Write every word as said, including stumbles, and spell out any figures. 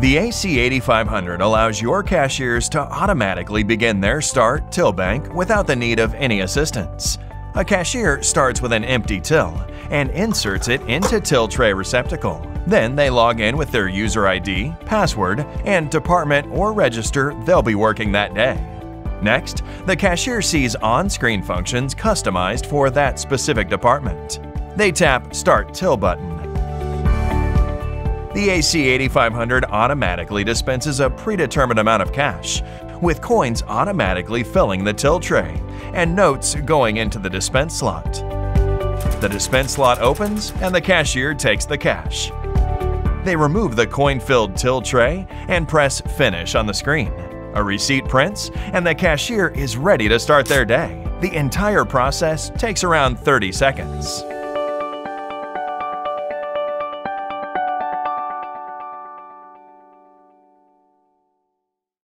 The A C eighty-five hundred allows your cashiers to automatically begin their start till bank without the need of any assistance. A cashier starts with an empty till and inserts it into till tray receptacle. Then they log in with their user I D, password, and department or register they'll be working that day. Next, the cashier sees on-screen functions customized for that specific department. They tap Start Till button. The A C eighty-five hundred automatically dispenses a predetermined amount of cash, with coins automatically filling the till tray and notes going into the dispense slot. The dispense slot opens and the cashier takes the cash. They remove the coin-filled till tray and press Finish on the screen. A receipt prints and the cashier is ready to start their day. The entire process takes around thirty seconds.